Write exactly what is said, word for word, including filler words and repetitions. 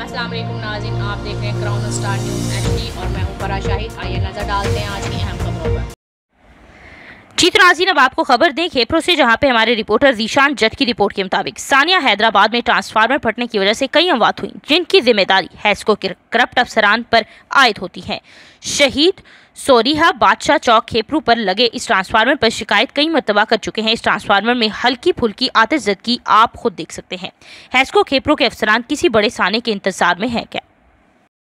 अस्सलाम वालेकुम नाज़रीन, आप देख रहे हैं क्राउन स्टार न्यूज़ एचडी और मैं हूं फराह शाहिद। आइए नजर डालते हैं आज की अहम खबरों पर। जी तो नाज़रीन, अब आपको खबर दें खेपरो से, जहां पे हमारे रिपोर्टर जीशान जट की रिपोर्ट के मुताबिक सानिया हैदराबाद में ट्रांसफार्मर फटने की वजह से कई अमवात हुई, जिनकी जिम्मेदारी हैस्को के करप्ट अफसरान पर आयद होती है। शहीद सोरीहा बादशाह चौक खेपरू पर लगे इस ट्रांसफार्मर पर शिकायत कई मरतबा कर चुके हैं। इस ट्रांसफार्मर में हल्की फुल्की आतिशज़दगी आप खुद देख सकते हैं। हैस्को खेपरू के अफसरान किसी बड़े साने के इंतजार में है क्या?